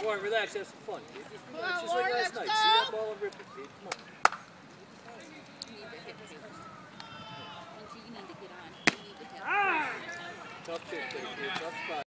Warren, relax, have some fun. Just relax, just like last night. See that ball and rip it, dude. Come on. You need to hit first. You need to get on. You need to hit. Tough kick, tough spot.